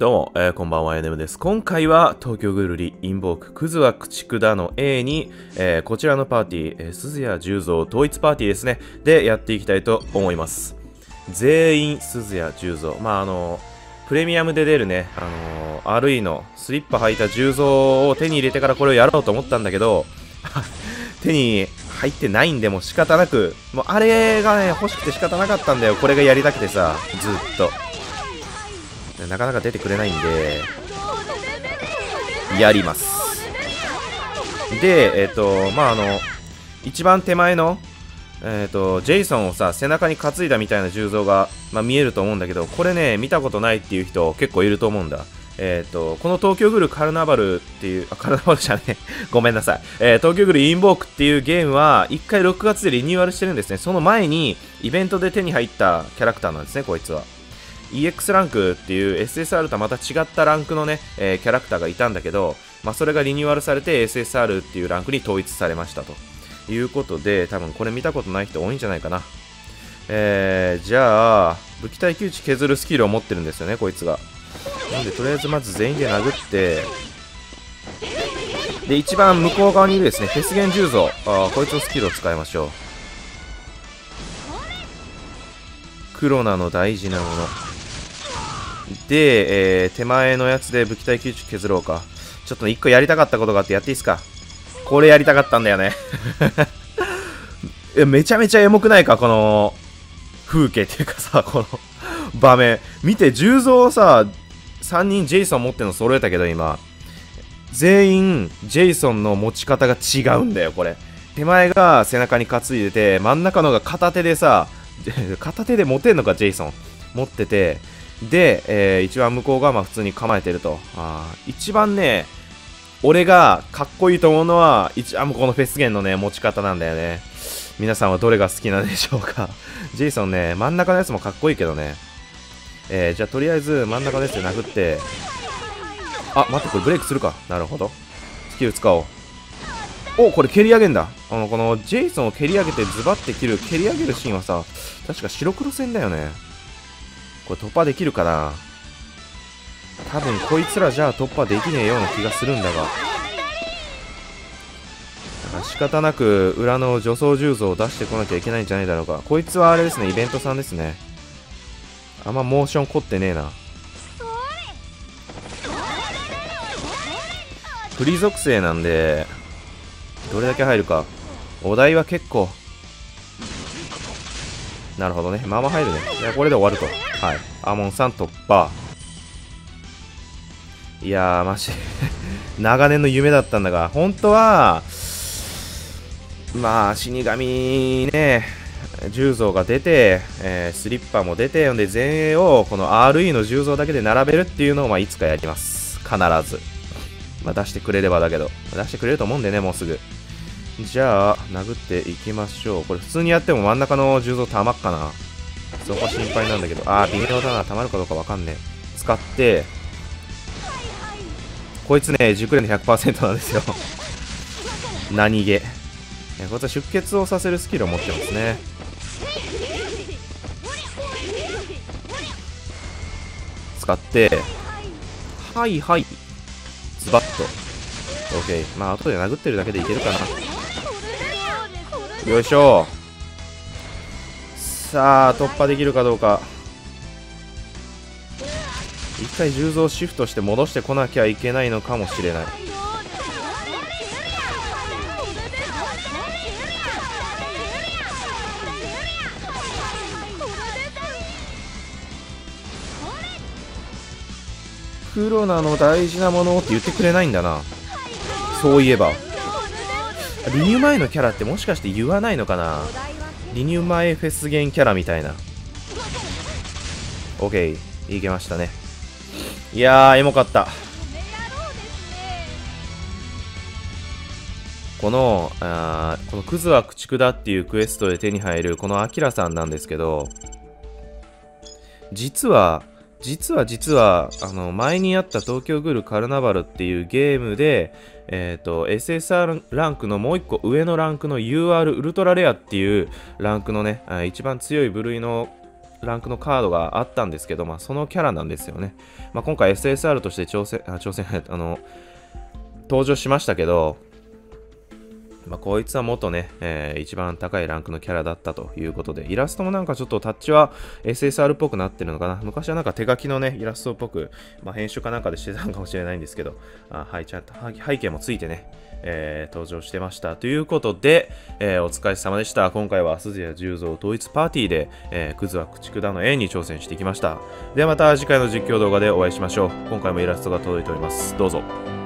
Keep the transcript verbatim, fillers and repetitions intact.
どうも、えー、こんばんは、エヌエム です。今回は、東京ぐるり、インボーク、クズは駆逐だの A に、えー、こちらのパーティー、えー、鈴谷十三統一パーティーですね、でやっていきたいと思います。全員、鈴谷十三。まあ、あのー、プレミアムで出るね、あのー、アールイー のスリッパ履いた十三を手に入れてからこれをやろうと思ったんだけど、手に入ってないんで、もう仕方なく、もうあれがね、欲しくて仕方なかったんだよ。これがやりたくてさ、ずっと。なかなか出てくれないんで、やります。で、えっ、ー、と、まあ、あの、一番手前の、えっ、ー、と、ジェイソンをさ、背中に担いだみたいな重像が、まあ、見えると思うんだけど、これね、見たことないっていう人結構いると思うんだ。えっ、ー、と、この東京グルカルナバルっていう、あ、カルナバルじゃねごめんなさい。えー、東京グルインボークっていうゲームは、一回ろくがつでリニューアルしてるんですね。その前に、イベントで手に入ったキャラクターなんですね、こいつは。イーエックス ランクっていう エスエスアール とはまた違ったランクのね、えー、キャラクターがいたんだけど、まあ、それがリニューアルされて エスエスアール っていうランクに統一されましたということで、多分これ見たことない人多いんじゃないかな。えー、じゃあ、武器耐久値削るスキルを持ってるんですよね、こいつが。なんで、とりあえずまず全員で殴って、で、一番向こう側にいるですね、フェスゲン十三、あこいつのスキルを使いましょう。クロナの大事なもの。で、えー、手前のやつで武器耐久値削ろうか。ちょっと一個やりたかったことがあってやっていいですか？これやりたかったんだよね。めちゃめちゃエモくないかこの風景っていうかさ、この場面。見て、重蔵さ、さんにんジェイソン持ってるの揃えたけど今。全員、ジェイソンの持ち方が違うんだよ、これ。手前が背中に担いでて、真ん中のが片手でさ、片手で持てんのか、ジェイソン。持ってて、で、えー、一番向こうがまあ普通に構えてると。あ一番ね、俺がかっこいいと思うのは、一番このフェスゲンのね、持ち方なんだよね。皆さんはどれが好きなんでしょうか。ジェイソンね、真ん中のやつもかっこいいけどね。えー、じゃあとりあえず真ん中のやつで殴って、あ、待って、これブレイクするか。なるほど。スキル使おう。お、これ蹴り上げんだ。あの、このジェイソンを蹴り上げてズバって切る、蹴り上げるシーンはさ、確か白黒戦だよね。これ突破できるかな？多分こいつらじゃあ突破できねえような気がするんだが。だから仕方なく裏の女装重像を出してこなきゃいけないんじゃないだろうか。こいつはあれですね、イベントさんですね。あんまモーション凝ってねえな。フリ属性なんで、どれだけ入るか。お題は結構。なるほどね。まあまあ入るね。じゃあこれで終わると。はい。アモンさん突破。いやー、マジ。長年の夢だったんだが、本当は、まあ、死神ね、重蔵が出て、えー、スリッパも出て、んで、前衛をこの アールイー の重蔵だけで並べるっていうのを、まあ、いつかやります。必ず。まあ、出してくれればだけど。出してくれると思うんでね、もうすぐ。じゃあ、殴っていきましょう。これ普通にやっても真ん中の重蔵たまっかな。そこ心配なんだけど。あー、微妙だな。たまるかどうかわかんねえ。使って、こいつね、熟練の ひゃくパーセント なんですよ。何気。こいつは出血をさせるスキルを持ってますね。使って、はいはい。ズバッと。OK。まあ、後で殴ってるだけでいけるかな。よいしょ。さあ、突破できるかどうか。一回重蔵シフトして戻してこなきゃいけないのかもしれない。クロナの大事なものって言ってくれないんだな。そういえば。リニュー前のキャラってもしかして言わないのかな。リニュー前フェスゲンキャラみたいな。OK。いけましたね。いやー、エモかった。この、あこのクズは駆逐だっていうクエストで手に入るこのアキラさんなんですけど、実は、実は実は、あの、前にあった東京グルカルナバルっていうゲームで、えっと、エスエスアール ランクのもう一個上のランクの ユーアール ウルトラレアっていうランクのね、一番強い部類のランクのカードがあったんですけど、まあ、そのキャラなんですよね。まあ、今回 エスエスアール として挑戦、あ、挑戦、あの、登場しましたけど、まあ、こいつは元ね、えー、一番高いランクのキャラだったということで、イラストもなんかちょっとタッチは エスエスアール っぽくなってるのかな。昔はなんか手書きのね、イラストっぽく、まあ、編集かなんかでしてたのかもしれないんですけど、あはい、ちゃんと背景もついてね、えー、登場してました。ということで、えー、お疲れ様でした。今回は鈴谷十三統一パーティーで、えー、クズは駆逐だの A に挑戦してきました。ではまた次回の実況動画でお会いしましょう。今回もイラストが届いております。どうぞ。